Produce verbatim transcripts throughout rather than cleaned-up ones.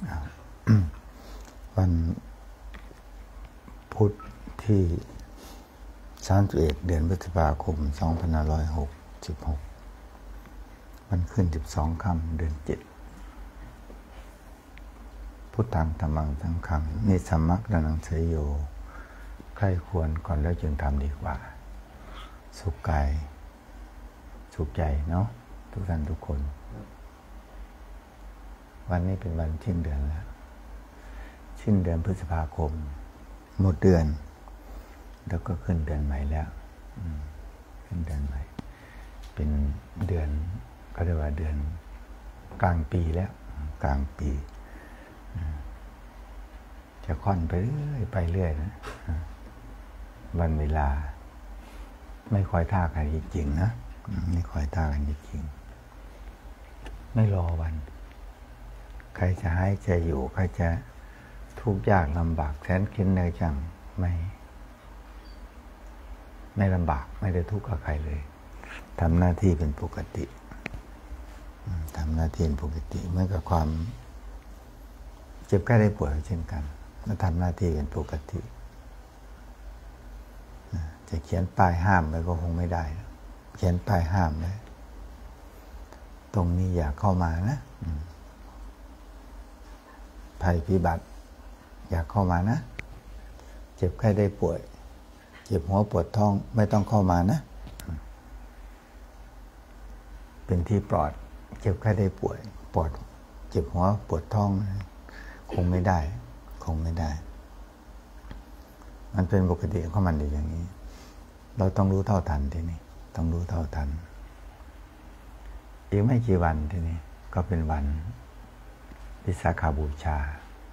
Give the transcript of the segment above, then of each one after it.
วันพุธที่สามสิบเอ็ดเดือนพฤษภาคมสองพันห้าร้อยหกสิบหกวันขึ้นสิบสองค่ำเดือนเจ็ดพุทธังธัมมังสังฆังนิสัมมัครนังเสยโยใคร่ควรก่อนแล้วจึงทำดีกว่าสุขกายสุขใจเนาะทุกท่านทุกคนวันนี้เป็นวันสิ้นเดือนแล้วสิ้นเดือนพฤษภาคมหมดเดือนแล้วก็ขึ้นเดือนใหม่แล้วขึ้นเดือนใหม่เป็นเดือนก็เรียกว่าเดือนกลางปีแล้วกลางปีจะค่อนไปเรื่อยไปเรื่อยนะวันเวลาไม่คอยท่ากันจริงๆนะไม่คอยท่ากันจริงๆไม่รอวันใครจะให้ใจอยู่ใครจะทุกข์ยากลำบากแสนเข็ญเหนื่อยจังไม่ไม่ลำบากไม่ได้ทุกข์กับใครเลยทำหน้าที่เป็นปกติทำหน้าที่เป็นปกติเหมือนกับความเจ็บไข้ได้ป่วยเช่นกันแล้วทำหน้าที่เป็นปกติจะเขียนป้ายห้ามไปก็คงไม่ได้เขียนป้ายห้ามเลยตรงนี้อย่าเข้ามานะภัยพิบัติอย่าเข้ามานะเจ็บไข้ได้ป่วยเจ็บหัวปวดท้องไม่ต้องเข้ามานะเป็นที่ปลอดเจ็บไข้ได้ป่วยปวดเจ็บหัวปวดท้องคงไม่ได้คงไม่ได้มันเป็นปกติของมันอย่างนี้เราต้องรู้เท่าทันทีนี้ต้องรู้เท่าทันอีกไม่กี่วันทีนี้ก็เป็นวันวิสาขบูชา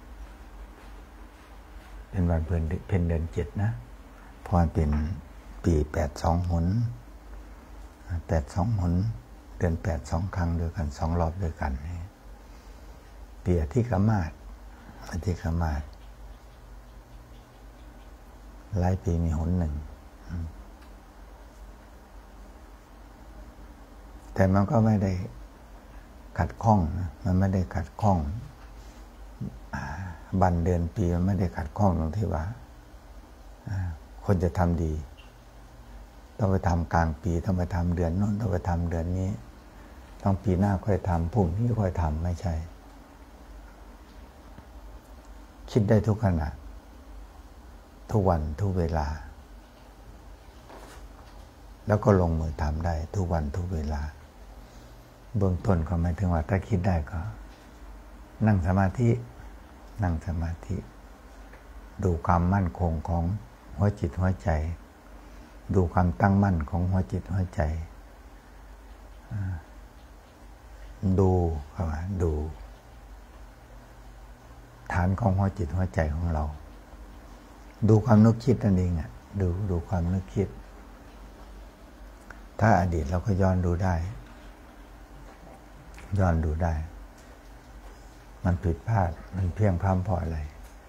เป็นวันเพ็ญเพ็ญเดือนเจ็ดนะเพราะมันเป็นปีแปดสองหนแปดสองหนเดือนแปดสองครั้งด้วยกันสองรอบด้วยกันปีอธิกมาศอธิกมาศหลายปีมีหนหนึ่งแต่มันก็ไม่ได้ขัดข้องนะมันไม่ได้ขัดข้องบันเดือนปีมันไม่ได้ขัดข้องตรงที่ว่าคนจะทำดีต้องไปทำกลางปีต้องไปทำเดือนโน้นต้องไปทำเดือนนี้ต้องปีหน้าค่อยทำพรุ่งนี้ค่อยทำไม่ใช่คิดได้ทุกขณะทุกวันทุกเวลาแล้วก็ลงมือทำได้ทุกวันทุกเวลาเบื้องต้นก็หมายถึงว่าถ้าคิดได้ก็นั่งสมาธินั่งสมาธิดูความมั่นคงของหัวจิตหัวใจดูความตั้งมั่นของหัวจิตหัวใจดูครับดูฐานของหัวจิตหัวใจของเราดูความนึกคิดนั่นเองอ่ะดูดูความนึกคิดถ้าอดีตเราก็ย้อนดูได้ย้อนดูได้มันผิดพลาดมันเพี้ยงพล้ำเพราะอะไร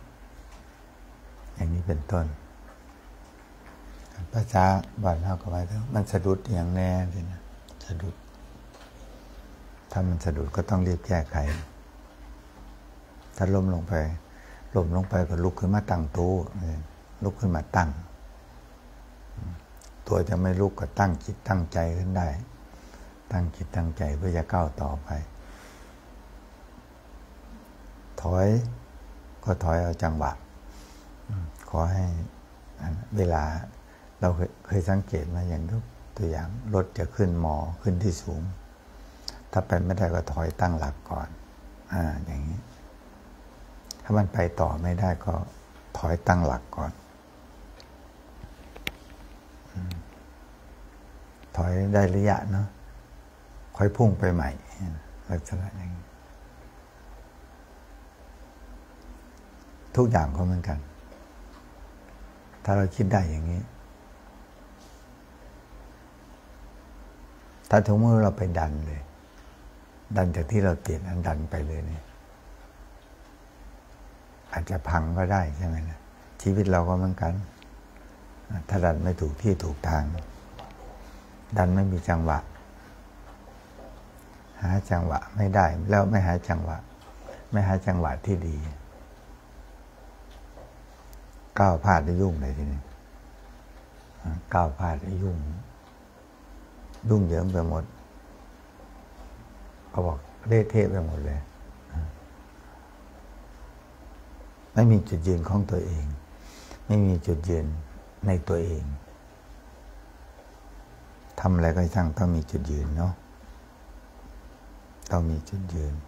อย่างนี้เป็นต้นภาษาบ้านเราก็ว่ามันสะดุดอย่างแน่เลยนะสะดุดถ้ามันสะดุดก็ต้องรีบแก้ไขถ้าล้มลงไปล้มลงไปก็ลุกขึ้นมาตั้งตัวลุกขึ้นมาตั้งตัวจะไม่ลุกก็ตั้งจิตตั้งใจขึ้นได้ตั้งจิตตั้งใจเพื่อจะก้าวต่อไปถอยก็ถอยเอาจังหวะขอให้เวลาเราเคยสังเกตมาอย่างทุกตัวอย่างรถจะขึ้นมอขึ้นที่สูงถ้าไปไม่ได้ก็ถอยตั้งหลักก่อนอ่าอย่างนี้ถ้ามันไปต่อไม่ได้ก็ถอยตั้งหลักก่อนถอยได้ระยะเนาะค่อยพุ่งไปใหม่ลักษณะอย่างนี้ทุกอย่างก็เหมือนกันถ้าเราคิดได้อย่างนี้ถ้าถึงเมื่อเราไปดันเลยดันจากที่เราเปลี่ยนอันดันไปเลยเนี่ยอาจจะพังก็ได้ใช่ไหมนะชีวิตเราก็เหมือนกันถ้าดันไม่ถูกที่ถูกทางดันไม่มีจังหวะหาจังหวะไม่ได้แล้วไม่หาจังหวะไม่หาจังหวะที่ดีก้าวพลาดได้ยุ่งเลยทีนี้ก้าวพลาดได้ยุ่งยุ่งเหยิงไปหมดเขาบอกเละเทะไปหมดเลยไม่มีจุดยืนของตัวเองไม่มีจุดยืนในตัวเองทำอะไรก็ช่างต้องมีจุดยืนเนาะต้องมีจุดยืน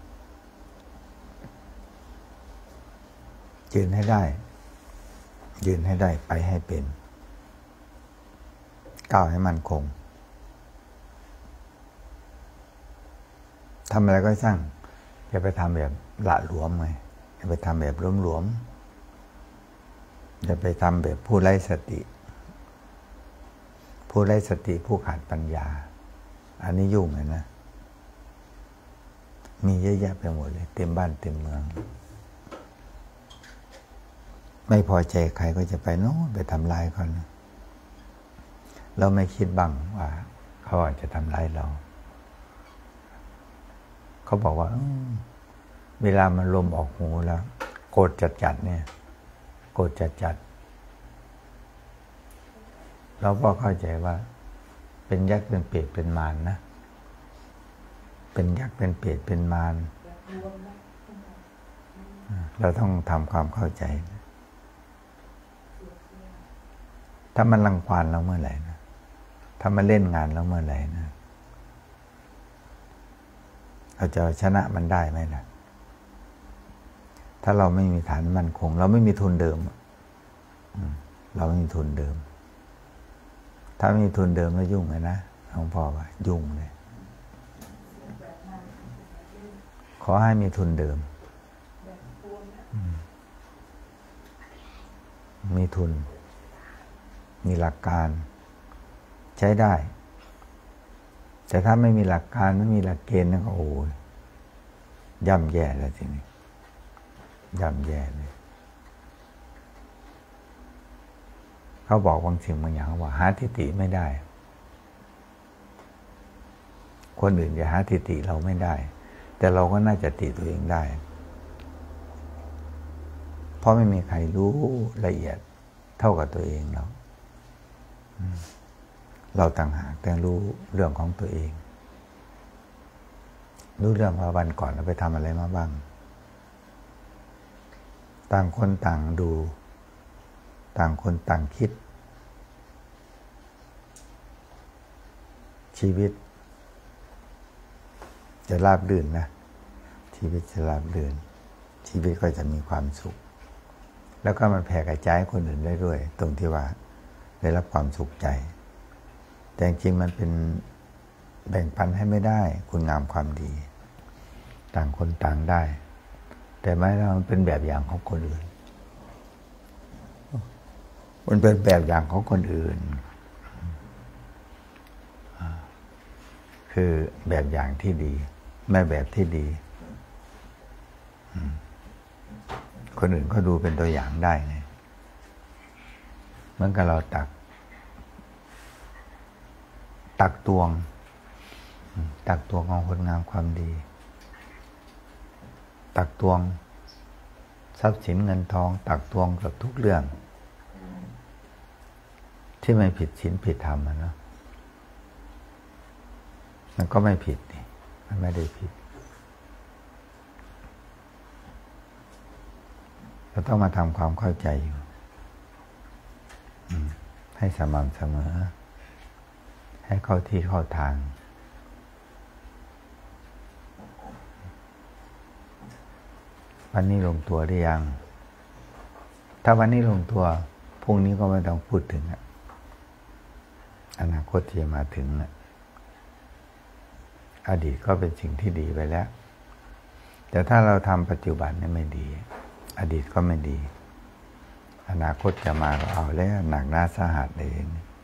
ยืนให้ได้ยืนให้ได้ไปให้เป็นก้าวให้มั่นคงทำอะไรก็ช่างอย่าไปทำแบบละหลวมไงอย่าไปทำแบบหลวมๆอย่าไปทำแบบผู้ไร้สติผู้ไร้สติผู้ขาดปัญญาอันนี้ยุ่งเลยนะมีเยอะแยะไปหมดเลยเต็มบ้านเต็มเมืองไม่พอใจใครก็จะไปโน้นไปทำร้ายเขานะเราไม่คิดบ้างว่าเขาอาจจะทำร้ายเราเขาบอกว่าเวลามันลมออกหูแล้วโกรธจัดๆเนี่ยโกรธจัดๆเราก็เข้าใจว่าเป็นยักษ์เป็นเปรตเป็นมารนะเป็นยักษ์เป็นเปรตเป็นมารเราต้องทำความเข้าใจถ้ามันรังควานเราเมื่อไหร่นะถ้ามันเล่นงานเราเมื่อไหร่นะเราจะชนะมันได้ไหมล่ะถ้าเราไม่มีฐานมั่นคงเราไม่มีทุนเดิมเราไม่มีทุนเดิมถ้าไม่มีทุนเดิมแล้วยุ่งเลยนะหลวงพ่อว่ายุ่งเลยขอให้มีทุนเดิมมีทุนมีหลักการใช้ได้แต่ถ้าไม่มีหลักการไม่มีหลักเกณฑ์นั่นก็โอ้ยย่ำแย่แล้วทีนี้ย่ำแย่เลยเขาบอกบางสิ่งบางอย่างว่าหาทิฏฐิไม่ได้คนอื่นจะหาทิฏฐิเราไม่ได้แต่เราก็น่าจะติตัวเองได้เพราะไม่มีใครรู้ละเอียดเท่ากับตัวเองเราเราต่างหากแต่รู้เรื่องของตัวเองรู้เรื่องว่าวันก่อนเราไปทำอะไรมาบ้างต่างคนต่างดูต่างคนต่างคิดชีวิตจะราบรื่นนะชีวิตจะราบรื่นชีวิตก็จะมีความสุขแล้วก็มันแผ่กระจายคนอื่นได้ด้วยตรงที่ว่าได้รับความสุขใจแต่จริงๆมันเป็นแบ่งปันให้ไม่ได้คุณงามความดีต่างคนต่างได้แต่ไม่แล้วมันเป็นแบบอย่างของคนอื่นมันเป็นแบบอย่างของคนอื่นคือแบบอย่างที่ดีไม่แบบที่ดีคนอื่นก็ดูเป็นตัวอย่างได้ไงเหมือนกับเราตักตักตวงตักตวงของคนงามความดีตักตวงทรัพย์สินเงินทองตักตวงกับทุกเรื่องที่ไม่ผิดศีลผิดธรรมนะเนาะมันก็ไม่ผิดนี่มันไม่ได้ผิดเราต้องมาทำความเข้าใจอยู่ให้สม่ำเสมอให้เข้าที่เข้าทางวันนี้ลงตัวหรือยังถ้าวันนี้ลงตัวพรุ่งนี้ก็ไม่ต้องพูดถึงอนาคตที่จะมาถึงอดีตก็เป็นสิ่งที่ดีไปแล้วแต่ถ้าเราทำปัจจุบันนี่ไม่ดีอดีตก็ไม่ดีอนาคตจะมาก็เอาแล้วหนักหน้าสาหัสเลย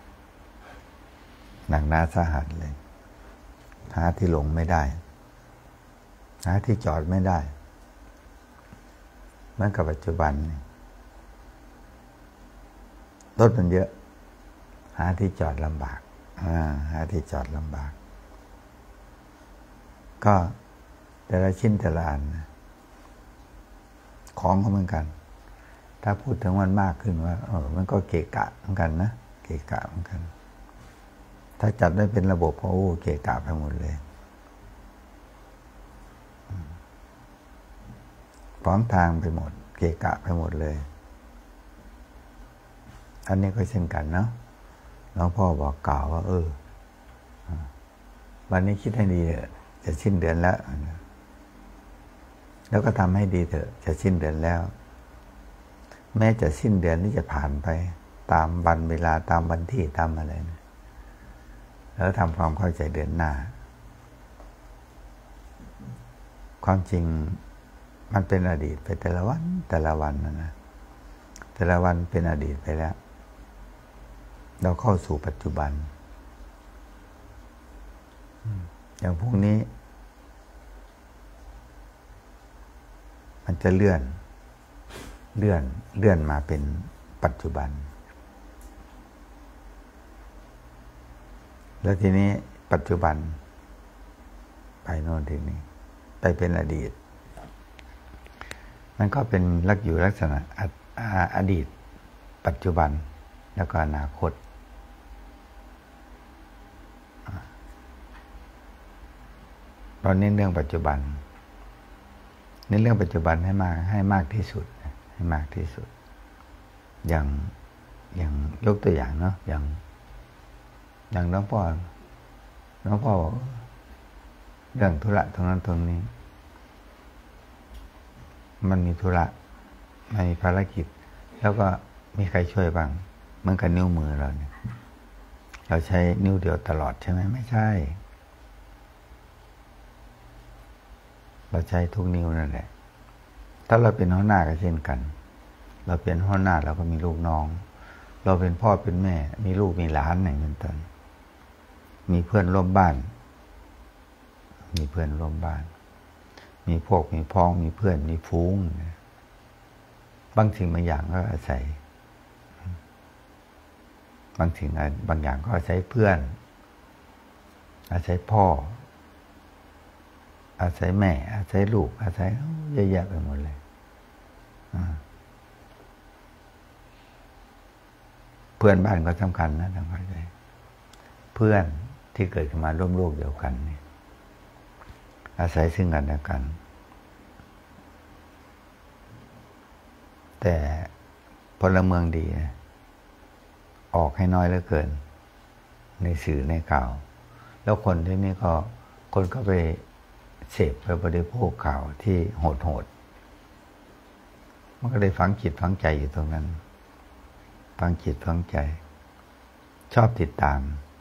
หนักหน้าสาหัสเลยหาที่ลงไม่ได้หาที่จอดไม่ได้เหมือนกับปัจจุบันรถมันเยอะหาที่จอดลำบากหาที่จอดลำบากก็แต่ละชิ้นแต่ละอันของเขาเหมือนกัน ถ้าพูดถึงมันมากขึ้นว่าเออมันก็เกะกะเหมือนกันนะเกะกะเหมือนกันถ้าจัดได้เป็นระบบพอโอ้เกะกะไปหมดเลยพร้อมทางไปหมดเกะกะไปหมดเลยอันนี้ก็เช่นกันเนาะหลวงพ่อบอกกล่าวว่าเออวันนี้คิดให้ดีเถอะจะสิ้นเดือนแล้วแล้วก็ทำให้ดีเถอะจะสิ้นเดือนแล้วแม้จะสิ้นเดือนที่จะผ่านไปตามวันเวลาตามวันที่ตามอะไรนะแล้วทำความเข้าใจเดือนหน้าความจริงมันเป็นอดีตไปแต่ละวันแต่ละวันนะนะแต่ละวันเป็นอดีตไปแล้วเราเข้าสู่ปัจจุบันอย่างพวกนี้มันจะเลื่อนเลื่อนเลื่อนมาเป็นปัจจุบันแล้วทีนี้ปัจจุบันไปโน่นทีนี้ไปเป็นอดีตมันก็เป็นลักอยู่ลักษณะอดีตปัจจุบันแล้วก็อนาคตเราเน้นเรื่องปัจจุบันเน้นเรื่องปัจจุบันให้มากให้มากที่สุดให้มากที่สุดอย่างอย่างยกตัวอย่างเนาะอย่างอย่างหลวงพ่อหลวงพ่อบอกเรื่องธุระตรงนั้นตรงนี้มันมีธุระมันมีภารกิจแล้วก็มีใครช่วยบ้างเหมือนกับนิ้วมือเราเนี่ยเราใช้นิ้วเดียวตลอดใช่ไหมไม่ใช่เราใช้ทุกนิ้วนั่นแหละถ้าเราเป็นหัวหน้าก็เช่นกันเราเป็นหัวหน้าเราก็มีลูกน้องเราเป็นพ่อเป็นแม่มีลูกมีหลานอย่างเป็นต้นมีเพื่อนร่วมบ้านมีเพื่อนร่วมบ้านมีพวกมีพ้องมีเพื่อนมีฟูงบางสิ่งบางอย่างก็อาศัยบางสิ่งบางอย่างก็อาศัยเพื่อนอาศัยพ่ออาศัยแม่อาศัยลูกอาศัยเยอะแยะไปหมดเลยเพื่อนบ้านก็สำคัญนะทั้งหมดเลยเพื่อนที่เกิดขึ้นมาร่วมโลกเดียวกันนี่อาศัยซึ่งกันและกันแต่พลเมืองดีออกให้น้อยเหลือเกินในสื่อในข่าวแล้วคนที่นี่ก็คนก็ไปเสพไปบริโภคข่าวที่โหดๆมันก็เลยฝังจิตฝังใจอยู่ตรงนั้นฝังจิตฝังใจชอบติดตาม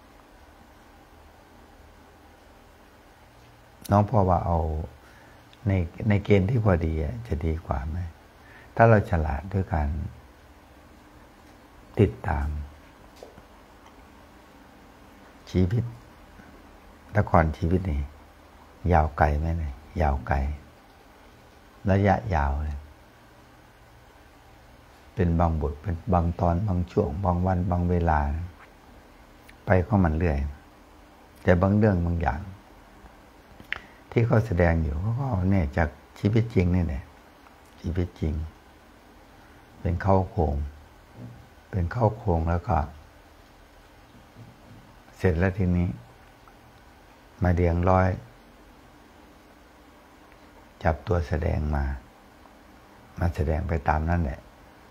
น้องพ่อว่าเอาในในเกณฑ์ที่พอดีจะดีกว่าไหมถ้าเราฉลาดด้วยการติดตามชีวิตละครชีวิตนี่ยาวไกลไหมเนี่ยยาวไกลระยะยาวเลยเป็นบางบทเป็นบางตอนบางช่วงบางวันบางเวลาไปเข้ามันเรื่อยแต่บางเรื่องบางอย่างที่เขาแสดงอยู่เขาก็เนี่ยจากชีวิตจริงนี่แหละชีวิตจริงเป็นเข้าโครงเป็นเข้าโครงแล้วก็เสร็จแล้วทีนี้มาเรียงร้อยจับตัวแสดงมามาแสดงไปตามนั่นแหละ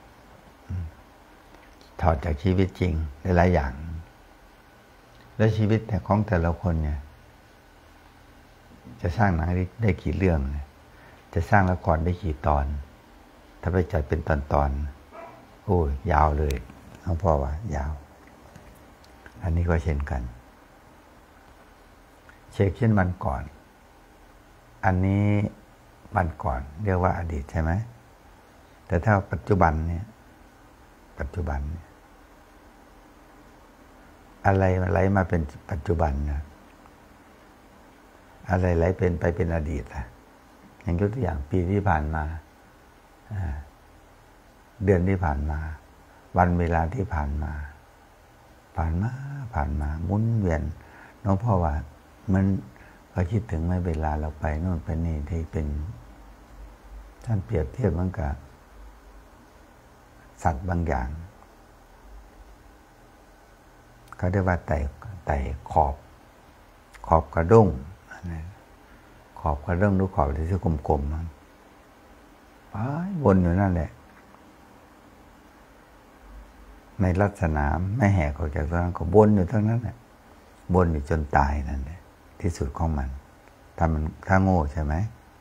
ถอดจากชีวิตจริงหลายๆอย่างแล้วชีวิตของแต่ละคนเนี่ยจะสร้างหนังได้กี่เรื่องจะสร้างละครได้กี่ตอนถ้าไปจัดเป็นตอนๆโอ้ยยาวเลยหลวงพ่อว่ายาวอันนี้ก็เช่นกันเช็คเช่นวันก่อนอันนี้วันก่อนเรียกว่าอดีตใช่ไหมแต่ถ้าปัจจุบันเนี่ยปัจจุบันเนี่ยอะไรอะไรมาเป็นปัจจุบันนะอะไรไหลเป็นไปเป็นอดีตล่ะอย่างยกตัวอย่างปีที่ผ่านมาเดือนที่ผ่านมาวันเวลาที่ผ่านมาผ่านมาผ่านมาหมุนเวียนน้องพ่อว่ามันก็คิดถึงไม่เวลาเราไปโน่นไปนี่ที่เป็นท่านเปรียบเทียบเหมือนกับสัตว์บางอย่างเขาเรียกว่าไต่ไต่ขอบขอบกระด้งขอบกระด้งหรือขอบที่ที่กลมๆมันไปวนอยู่นั่นแหละในลักษณะไม่แหกออกจากตรงนั้นก็วนอยู่ทั้งนั้นแหละวนอยู่จนตายนั่นแหละที่สุดของมันถ้ามันถ้าโง่ใช่ไหม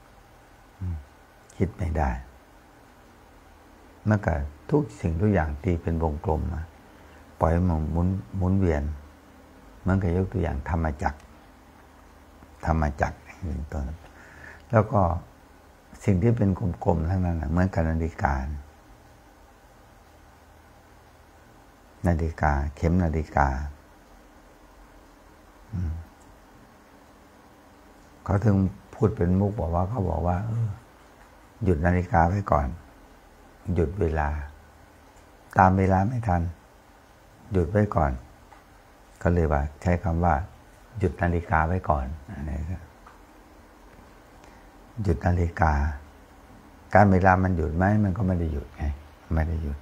คิดไม่ได้เมื่อกับทุกสิ่งทุกอย่างตีเป็นวงกลมมาปล่อยมันหมุนหมุนเวียนเหมือนกับยกตัวอย่างธรรมจักรธรรมจักรเป็นต้นแล้วก็สิ่งที่เป็นกลมๆทั้งนั้นเหมือนกับนาฬิกานาฬิกาเข็มนาฬิกาเขาถึงพูดเป็นมุกบอกว่าเขาบอกว่าหยุดนาฬิกาไว้ก่อนหยุดเวลาตามเวลาไม่ทันหยุดไว้ก่อนก็เลยว่าใช้คำว่าหยุดนาฬิกาไว้ก่อนอะไรก็หยุดนาฬิกาการเวลามันหยุดไหมมันก็ไม่ได้หยุดไงไม่ได้หยุด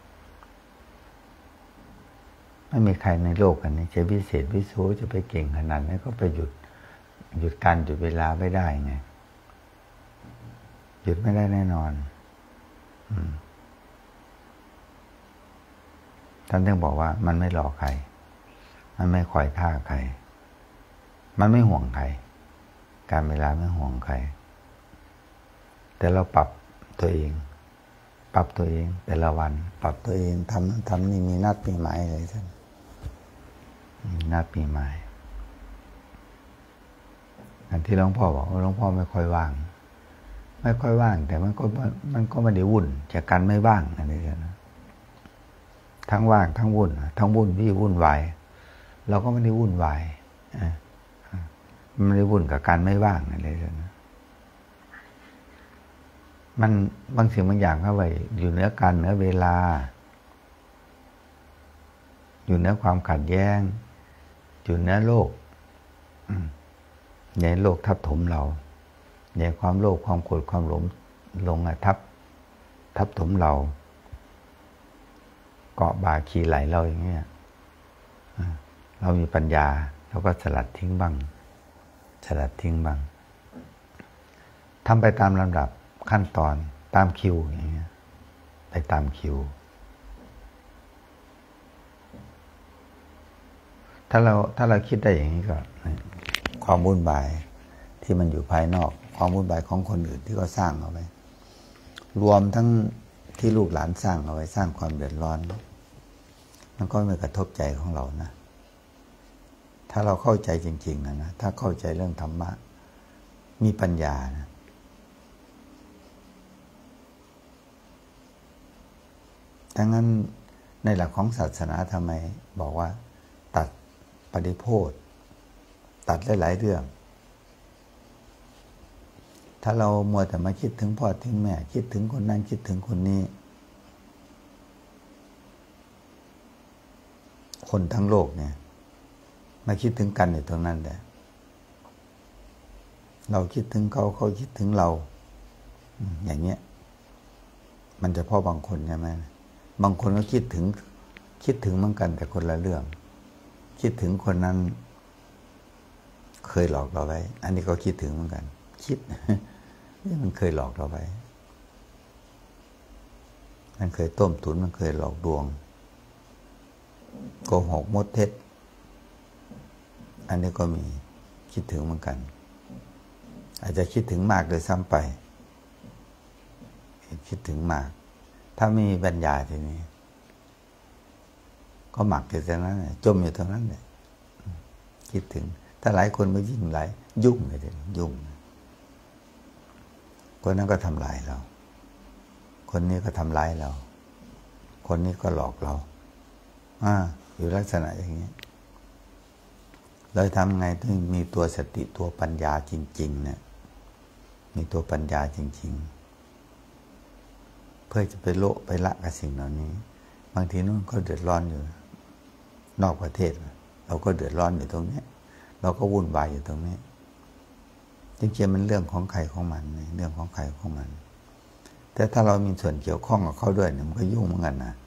ไม่มีใครในโลกอันนี้จะวิเศษวิโสจะไปเก่งขนาดนี้ก็ไปหยุดหยุดการหยุดเวลาไม่ได้ไงหยุดไม่ได้แน่นอนท่านต้องบอกว่ามันไม่รอใครมันไม่คอยท่าใครมันไม่ห่วงใครการเวลาไม่ห่วงใครแต่เราปรับตัวเองปรับตัวเองแต่ละวันปรับตัวเองทำทำนี่มีนัดปีใหม่เลยท่านนัดปีใหม่อันที่หลวงพ่อบอกว่าหลวงพ่อไม่ค่อยว่างไม่ค่อยว่างแต่มันก็มันก็ไม่ได้วุ่นจากการไม่ว่างอันนี้นะทั้งว่างทั้งวุ่นทั้งวุ่นที่วุ่นวายเราก็ไม่ได้วุ่นวายมันไม่ได้วุ่นกับการไม่ว่างอะไรเลยนะมันบางสิ่งบางอย่างเข้าไปอยู่เหนือการเหนือเวลาอยู่เหนือความขัดแย้งอยู่เหนือโลกในโลกทับถมเราในความโลภความโกรธความหลงหลงทับทับถมเราเกาะบ่าขี่ไหลเราอย่างเงี้ยเรามีปัญญาเราก็สลัดทิ้งบ้างสลัดทิ้งบ้างทำไปตามลำดับขั้นตอนตามคิวอย่างเงี้ยไปตามคิวถ้าเราถ้าเราคิดได้อย่างนี้ก็ความวุ่นวายที่มันอยู่ภายนอกความวุ่นวายของคนอื่นที่เขาสร้างเอาไว้รวมทั้งที่ลูกหลานสร้างเอาไว้สร้างความเดือดร้อนมันก็ไม่กระทบใจของเรานะถ้าเราเข้าใจจริงๆนะนะถ้าเข้าใจเรื่องธรรมะมีปัญญานะดังนั้นในหลักของศาสนาทำไมบอกว่าตัดปฏิโภทตัดหลายๆเรื่องถ้าเรามัวแต่มาคิดถึงพ่อถึงแม่คิดถึงคนนั้นคิดถึงคนนี้คนทั้งโลกเนี่ยมาคิดถึงกันอยู่ตรงนั้นแหละเราคิดถึงเขาเขาคิดถึงเราอย่างเงี้ยมันจะพ่อบางคนใช่ไหมบางคนก็คิดถึงคิดถึงเหมือนกันแต่คนละเรื่องคิดถึงคนนั้นเคยหลอกเราไว้อันนี้ก็คิดถึงเหมือนกันคิดนี่มันเคยหลอกเราไว้มันเคยต้มตุ๋นมันเคยหลอกลวงโกหกมดเท็จอันนี้ก็มีคิดถึงเหมือนกันอาจจะคิดถึงมากโดยซ้ำไปคิดถึงมากถ้าไม่มีปัญญาทีนี้ก็หมักอยู่ตรงนั้นจมอยู่ตรงนั้นเลยคิดถึงถ้าหลายคนไม่ยิ่งหลายยุ่งเลยทีนี้ยุ่งคนนั้นก็ทำลายเราคนนี้ก็ทำร้ายเราคนนี้ก็หลอกเราอ่าอยู่ลักษณะอย่างนี้เราทำไงถึงมีตัวสติตัวปัญญาจริงๆเนี่ยมีตัวปัญญาจริงๆเพื่อจะไปโละไปละกับสิ่งเหล่านี้บางทีนู้นก็เดือดร้อนอยู่นอกประเทศเราก็เดือดร้อนอยู่ตรงนี้เราก็วุ่นวายอยู่ตรงนี้จริงๆมันเรื่องของใครของมันเรื่องของใครของมันแต่ถ้าเรามีส่วนเกี่ยวข้องกับเขาด้วยเนี่ยมันก็ยุ่งเหมือนกันนะ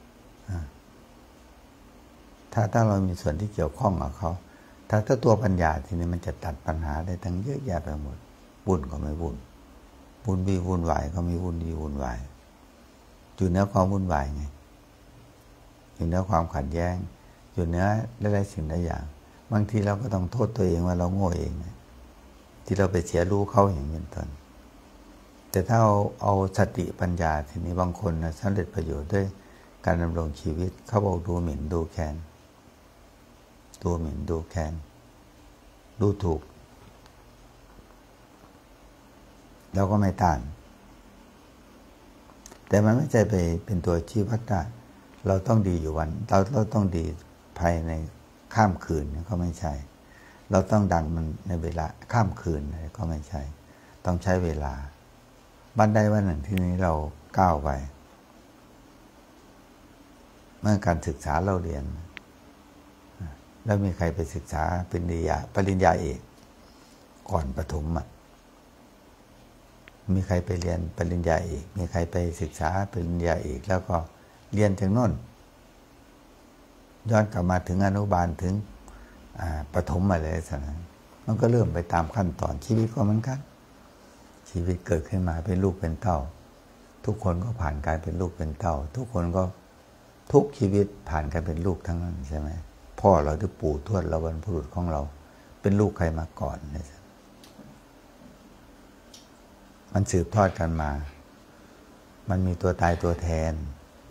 ถ้าถ้าเรามีส่วนที่เกี่ยวข้องกับเขาถ้าถ้าตัวปัญญาทีนี้มันจะตัดปัญหาได้ทั้งเยอะแยะไปหมดวุ่นก็ไม่วุ่นวุ่นวีวุ่นวายก็มีวุ่นวีวุ่นวายอยู่เหนือความวุ่นวายไงอยู่เหนือความขัดแย้งอยู่เหนือหลายๆสิ่งหลายอย่างบางทีเราก็ต้องโทษตัวเองว่าเราโง่เองที่เราไปเสียรู้เขาอย่างนี้ต้นแต่ถ้าเอาเอาสติปัญญาทีนี้บางคนนะสำเร็จประโยชน์ด้วยการดำรงชีวิตเขาบอกดูหมิ่นดูแคลนดูหมิ่นดูแคลนดูถูกเราก็ไม่ต้านแต่มันไม่ใช่ไปเป็นตัวชี้วัดได้เราต้องดีอยู่วันเราเราต้องดีภายในข้ามคืนก็ไม่ใช่เราต้องดังมันในเวลาข้ามคืนก็ไม่ใช่ต้องใช้เวลาบันไดวันหนึ่งที่นี้เราก้าวไปเมื่อการศึกษาเราเรียนแล้วมีใครไปศึกษาปริญญาปริญญาเอกก่อนประถมอ่ะมีใครไปเรียนปริญญาเอกมีใครไปศึกษาปริญญาเอกแล้วก็เรียนถึงโน่นย้อนกลับมาถึงอนุบาลถึงประถมอะไรสักนั้นมันก็เริ่มไปตามขั้นตอนชีวิตก็เหมือนกันชีวิตเกิดขึ้นมาเป็นลูกเป็นเต้าทุกคนก็ผ่านการเป็นลูกเป็นเต้าทุกคนก็ทุกชีวิตผ่านการเป็นลูกทั้งนั้นใช่ไหมพ่อเราหรือปู่ทวดเราบรรพบุรุษของเราเป็นลูกใครมาก่อนเนี่ยมันสืบทอดกันมามันมีตัวตายตัวแทน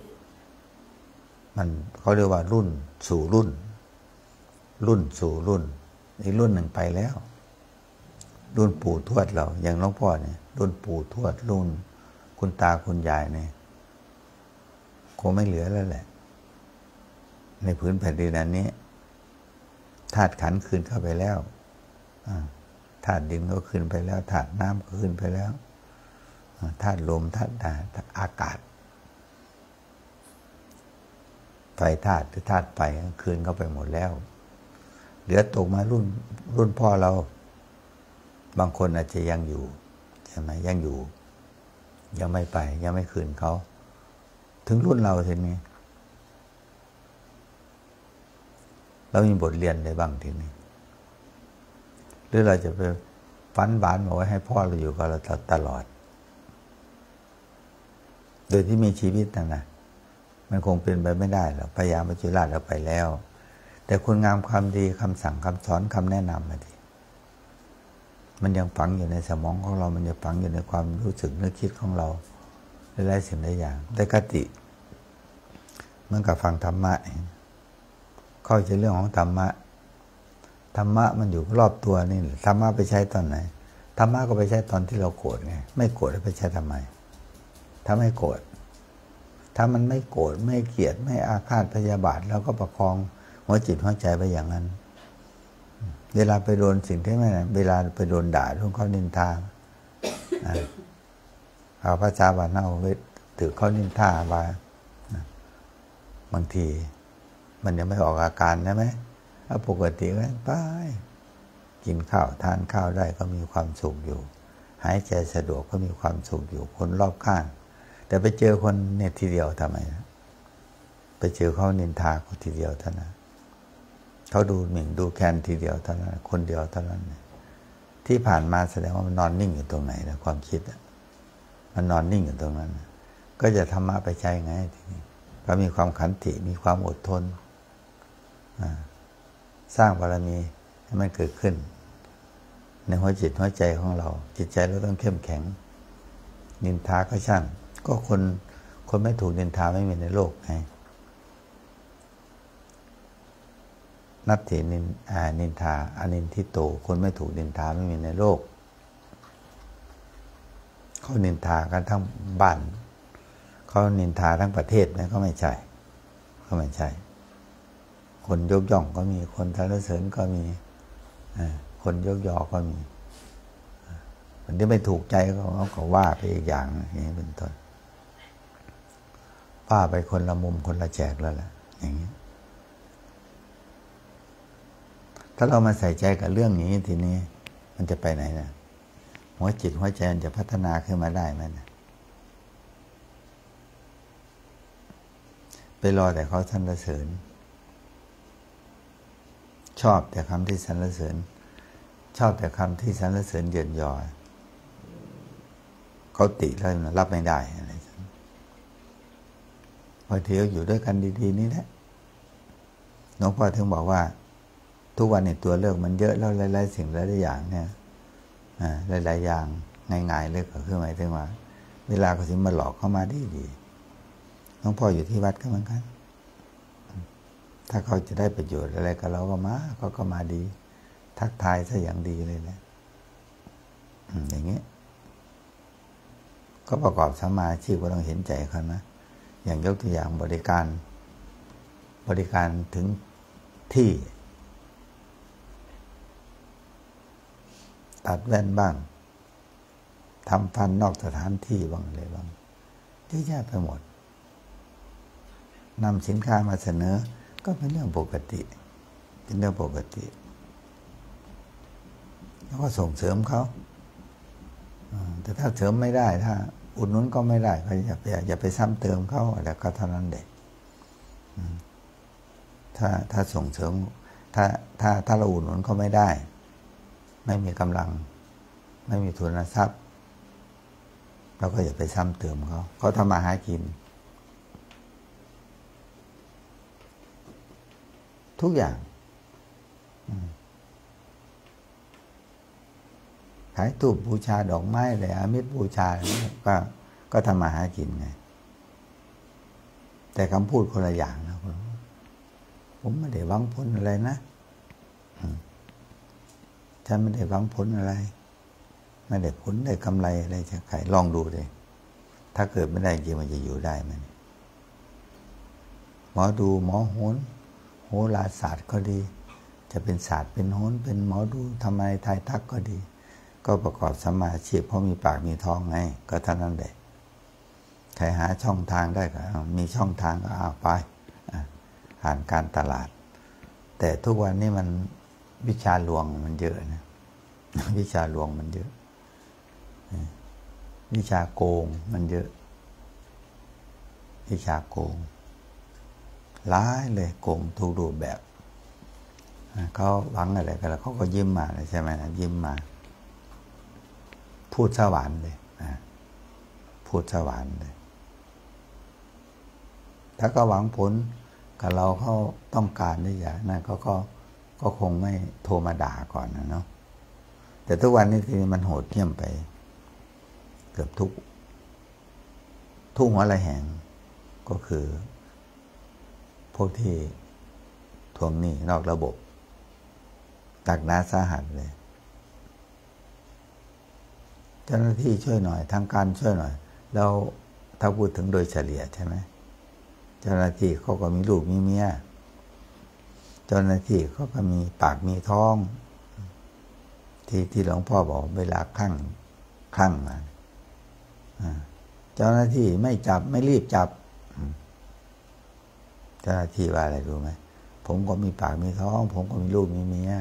มันเขาเรียกว่ารุ่นสู่รุ่นรุ่นสู่รุ่นอีกรุ่นหนึ่งไปแล้วรุ่นปู่ทวดเราอย่างหลวงพ่อเนี่ยรุ่นปู่ทวดรุ่นคุณตาคุณยายเนี่ยคงไม่เหลือแล้วแหละในพื้นแผ่นดินนี้ธาตุขันธ์คืนเข้าไปแล้วธาตุดินก็คืนไปแล้วธาตุน้ำก็คืนไปแล้วธาตุลมธาตุอากาศไฟธาตุหรือธาตุไฟคืนเข้าไปหมดแล้วเหลือตกมารุ่นรุ่นพ่อเราบางคนอาจจะยังอยู่ใช่ไหมยังอยู่ยังไม่ไปยังไม่คืนเขาถึงรุ่นเราทีนี้เรามีบทเรียนอะไรบ้างทีนี้หรือเราจะไปฝันหวานบอกว่าให้พ่อเราอยู่กับเราตลอดโดยที่มีชีวิตนะนะมันคงเป็นไปไม่ได้หรอกพยายามมัจจุราชเราไปแล้วแต่คุณงามความดีคำสั่งคำสอนคำแนะนำมาทีมันยังฝังอยู่ในสมองของเรามันยังฝังอยู่ในความรู้สึกนึกคิดของเราหลายๆสิ่งหลายอย่างได้คติเหมือนกับฟังธรรมะเข้าใจเรื่องของธรรมะธรรมะมันอยู่รอบตัวนี่ธรรมะไปใช้ตอนไหนธรรมะก็ไปใช้ตอนที่เราโกรธไงไม่โกรธไปใช้ทำไมถ้าไม่โกรธถ้ามันไม่โกรธไม่เกลียดไม่อาฆาตพยาบาทเราก็ประคองหัวจิตหัวใจไปอย่างนั้นเวลาไปโดนสิ่งที่ไม่เวลาไปโดนด่าโดนเขานินทาเอาภาษาบ้านเอาไว้ถือเขานินทาว่าบางทีมันยังไม่ออกอาการใช่ไหมถ้าปกติก็ไปกินข้าวทานข้าวได้ก็มีความสุขอยู่หายใจสะดวกก็มีความสุขอยู่คนรอบข้างแต่ไปเจอคนเนี่ยทีเดียวทำไมไปเจอเขานินทาเขาทีเดียวเท่านั้นเขาดูหมิ่นดูแคลนทีเดียวเท่านั้นคนเดียวเท่านั้นที่ผ่านมาแสดงว่ามันนอนนิ่งอยู่ตรงไหนนะความคิดมันนอนนิ่งอยู่ตรงนั้นก็จะธรรมะไปใช้ไงทีนี้ก็มีความขันติมีความอดทนสร้างบารมีให้มันเกิดขึ้นในหัวจิตหัวใจของเราจิตใจเราต้องเข้มแข็งนินทาก็ช่างก็คนคนไม่ถูกนินทาไม่มีในโลกไงนัตถินินอานินทาอนินทิโตคนไม่ถูกนินทาไม่มีในโลกเขานินทากันทั้งบ้านเขานินทาทั้งประเทศไหมก็ไม่ใช่ก็ไม่ใช่คนยกย่องก็มีคนสรรเสริญก็มีคนยกยอก็มีคนที่ไม่ถูกใจก็เขาก็ว่าไปอีกอย่างอย่างนี้เป็นต้นว่าไปคนละมุมคนละแจกแล้วแหละอย่างนี้ถ้าเรามาใส่ใจกับเรื่องนี้ทีนี้มันจะไปไหนนะหัวจิตหัวใจมันจะพัฒนาขึ้นมาได้ไหมนะไปรอแต่เขาสรรเสริญชอบแต่คำที่สรรเสริญชอบแต่คำที่สรรเสริญเยินยอเขาติแล้วรับไม่ได้อะไรพอเที่ยวอยู่ด้วยกันดีๆนี่แหละหลวงพ่อถึงบอกว่าทุกวันนี้ตัวเลือกมันเยอะแล้วหลายๆสิ่งหลายๆอย่างเนี่ยหลายๆอย่างง่ายๆเลยก็คือหมายถึงว่าเวลาเขาสิมาหลอกเข้ามาดีดีหลวงพ่ออยู่ที่วัดก็เหมือนกันถ้าเขาจะได้ประโยชน์อะไรกับเราก็มาเขาก็มาดีทักทายซะอย่างดีเลยแหละอย่างเงี้ยก็ประกอบสัมมาอาชีพก็ต้องเห็นใจเขานะอย่างยกตัวอย่างบริการบริการถึงที่ตัดแว่นบ้างทำฟันนอกสถานที่บ้างอะไรบ้างเยอะแยะไปหมดนำสินค้ามาเสนอก็เป็นเรื่องปกติเป็นเรื่องปกติแล้วก็ส่งเสริมเขาแต่ถ้าเสริมไม่ได้ถ้าอุดหนุนก็ไม่ได้ก็อย่าไปอย่าไปซ้ำเติมเขาอะไรก็เท่านั้นเด็กถ้าถ้าส่งเสริมถ้าถ้าถ้าเราอุดหนุนเขาไม่ได้ไม่มีกำลังไม่มีทุนทรัพย์เราก็อย่าไปซ้ำเติมเขาเขาทำมาหากินทุกอย่างขายตู้บูชาดอกไม้เลยอามิตรบูชาก็ก็ทำมาหากินไงแต่คำพูดคนละอย่างนะผมไม่ได้หวังผลอะไรนะฉันไม่ได้หวังผลอะไรไม่ได้ผลได้กำไรอะไรจากใครลองดูเลยถ้าเกิดไม่ได้จริงมันจะอยู่ได้ไหมหมอดูหมอโหรโหราศาสตร์ก็ดีจะเป็นศาสตร์เป็นโหรเป็นหมอดูทำไมทายทักก็ดีก็ประกอบสัมมาอาชีพเพราะมีปากมีท้องไงก็เท่านั้นแหละใครหาช่องทางได้ก็มีช่องทางก็เอาไปผ่านการตลาดแต่ทุกวันนี้มันวิชาลวงมันเยอะนะวิชาลวงมันเยอะวิชาโกงมันเยอะวิชาโกงร้ายเลยโกงทุกรูปแบบเขาหวังอะไรกันแล้วเขาก็ยิ้มมาใช่ไหมนะยิ้มมาพูดสวรรค์เลยพูดสวรรค์เลยถ้าก็หวังผลกับเราเขาต้องการได้อย่างนั้นเขาก็ก็คงไม่โทรมาด่าก่อนนะเนาะแต่ทุกวันนี้ทีนี้มันโหดเหี้ยมไปเกือบทุกทุกหัวระแหงก็คือพวกที่ทวงหนี้นอกระบบตักหนาสาหัสเลยเจ้าหน้าที่ช่วยหน่อยทางการช่วยหน่อยแล้วถ้าพูดถึงโดยเฉลี่ยใช่ไหมเจ้าหน้าที่เขาก็มีลูกมีเมียเจ้าหน้าที่เขาก็มีปากมีท้องที่ที่หลวงพ่อบอกเวลาคลั่งคลั่งมาเจ้าหน้าที่ไม่จับไม่รีบจับเจ้าหน้าที่ว่าอะไรรู้ไหมผมก็มีปากมีท้องผมก็มีลูกมีเมีย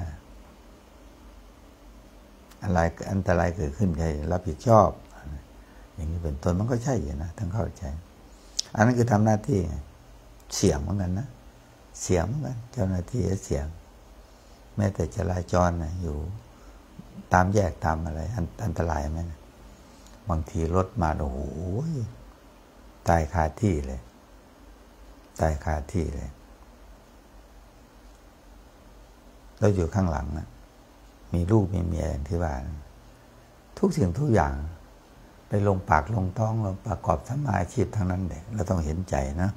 อะไรอันตรายเกิดขึ้นใครรับผิดชอบอย่างนี้เป็นต้นมันก็ใช่อยู่นะทั้งเข้าใจอันนั้นคือทำหน้าที่เสี่ยงเหมือนกันนะเสี่ยงเหมือนกันเจ้าหน้าที่เสี่ยงแม้แต่จราจรนะอยู่ตามแยกตามอะไรอันตรายไหมนะบางทีรถมาโอ้โหตายคาที่เลยตายคาที่เลยเราอยู่ข้างหลังนะมีลูกมีเมียอย่างที่ว่าทุกสิ่งทุกอย่างไปลงปากลงท้องเราประกอบสัมมาอาชีพทั้งนั้นเด็กเราต้องเห็นใจนะ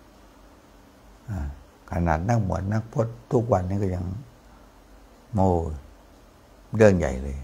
ขนาดนักบวชนักพจน์ทุกวันนี้ก็ยังโมเรื่องใหญ่เลย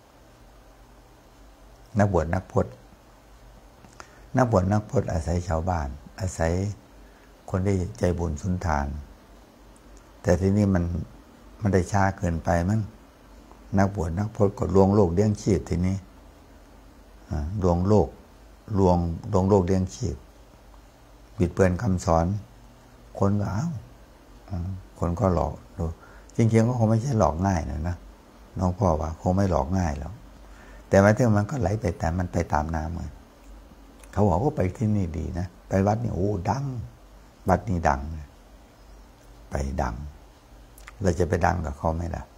นักบวชนักพจน์นักบวชนักพจน์อาศัยชาวบ้านอาศัยคนที่ใจบุญสุนทานแต่ที่นี่มันมันได้ช้าเกินไปมั้งนักบวชนักพจน์ก็ลวงโลกเลี้ยงชีพทีนี้ลวงโลกลวงลวงโลกเลี้ยงชีพบิดเบือนคำสอนคนก็อ้าวคนก็หลอกดูจริงๆก็คงไม่ใช่หลอกง่ายนะนะน้องพ่อว่าคงไม่หลอกง่ายหรอกแต่มาถึงมันก็ไหลไปแต่มันไปตามน้ำเลยเขาบอกว่าไปที่นี่ดีนะไปวัดนี่โอ้ดังวัดนี้ดังไปดังเราจะไปดังกับเขาไหมล่ะ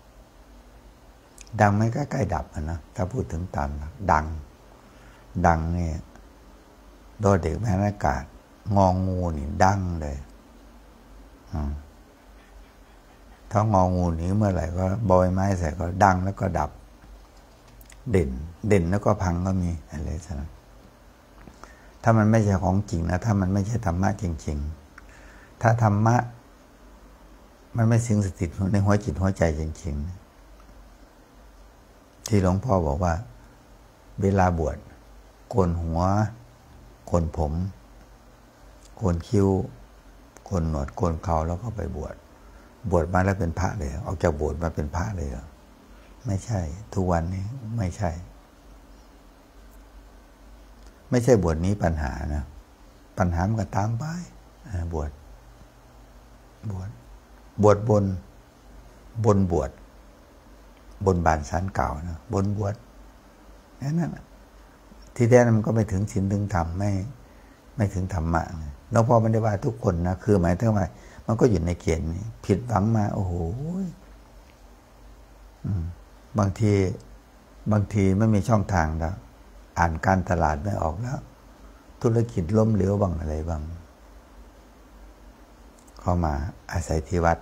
ดังไม่ใกล้ๆดับนะถ้าพูดถึงตามดังดังเนี่ยโดยเด็กแม่นอากาศงองูนี่ดังเลยถ้างองูหนีเมื่อไหร่ก็บอยไม้ใส่ก็ดังแล้วก็ดับเด่นเด่นแล้วก็พังก็มีอะไรสักนั้นถ้ามันไม่ใช่ของจริงนะถ้ามันไม่ใช่ธรรมะจริงๆถ้าธรรมะมันไม่สิงสถิตในหัวจิตหัวใจจริงๆที่หลวงพ่อบอกว่าเวลาบวชโกนหัวโกนผมโกนคิ้วโกนหนวดโกนเขาแล้วก็ไปบวชบวชมาแล้วเป็นพระเลยออกจากบวชมาเป็นพระเลยไม่ใช่ทุกวันนี้ไม่ใช่ไม่ใช่บวชนี้ปัญหานะปัญหามันก็ตามไปบวชบวชบวชบนบนบวชบนบานสารเก่านะบนบวชนั่นที่แท้มันก็ไม่ถึงศีลถึงธรรมไม่ไม่ถึงธรรมะแล้วพอมันได้ว่าทุกคนนะคือหมายถึงว่ามันก็อยู่ในเกณฑ์นี้ผิดหวังมาโอ้โหบางทีบางทีไม่มีช่องทางแล้วอ่านการตลาดไม่ออกแล้วธุรกิจล้มเหลวบ้างอะไรบ้างเข้ามาอาศัยที่วัด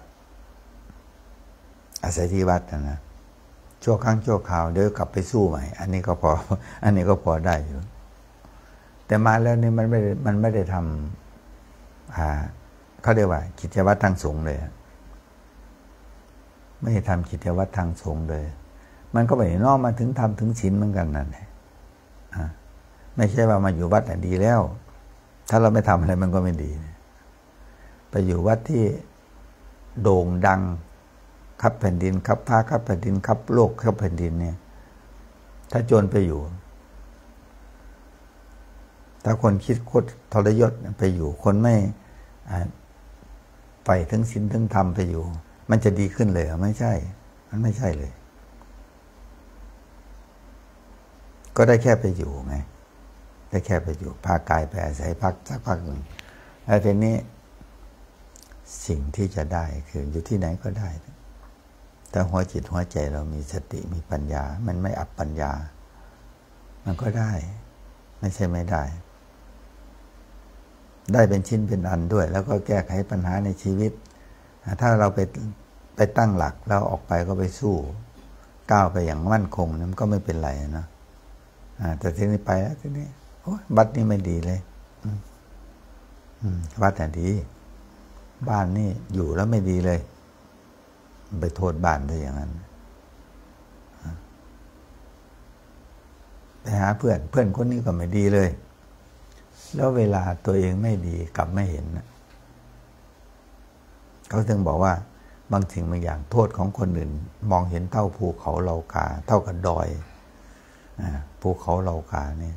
อาศัยที่วัดนะนะชั่วครั้งชั่วคราวเดี๋ยวกลับไปสู้ใหม่อันนี้ก็พออันนี้ก็พอได้อยู่แต่มาแล้วนี่มันไม่มันไม่ได้ทำอ่าเขาเรียกว่ากิจวัตรทางสงฆ์เลยไม่ได้ทำกิจวัตรทางสงฆ์เลยมันก็ไม่ได้น้อมมาถึงทำถึงศีลเหมือนกันนั่นแหละไม่ใช่ว่ามาอยู่วัดแต่ดีแล้วถ้าเราไม่ทำอะไรมันก็ไม่ดีไปอยู่วัดที่โด่งดังครับแผ่นดินครับพระครับแผ่นดินครับโลกครับแผ่นดินเนี่ยถ้าโจรไปอยู่ถ้าคนคิดโคตรทรยศไปอยู่คนไม่ไปถึงศีลถึงธรรมไปอยู่มันจะดีขึ้นเลยไม่ใช่มันไม่ใช่เลยก็ได้แค่ไปอยู่ไงได้แค่ไปอยู่พากายไปอาศัยพักสักพักหนึ่งแล้วทีนี้สิ่งที่จะได้คืออยู่ที่ไหนก็ได้แต่หัวจิตหัวใจเรามีสติมีปัญญามันไม่อับปัญญามันก็ได้ไม่ใช่ไม่ได้ได้เป็นชิ้นเป็นอันด้วยแล้วก็แก้ไขปัญหาในชีวิตถ้าเราไปไปตั้งหลักแล้วออกไปก็ไปสู้ก้าวไปอย่างมั่นคงมันก็ไม่เป็นไรนะแต่ทีนี้ไปแล้วทีนี้โอ้วัดนี้ไม่ดีเลยวัดแต่ดีบ้านนี่อยู่แล้วไม่ดีเลยไปโทษบ้านได้อย่างนั้นไปหาเพื่อนเพื่อนคนนี้ก็ไม่ดีเลยแล้วเวลาตัวเองไม่ดีกลับไม่เห็นเขาถึงบอกว่าบางสิ่งบางอย่างโทษของคนอื่นมองเห็นเท่าภูเขาเหล่ากาเท่ากับดอยภูเขาเหล่ากาเนี่ย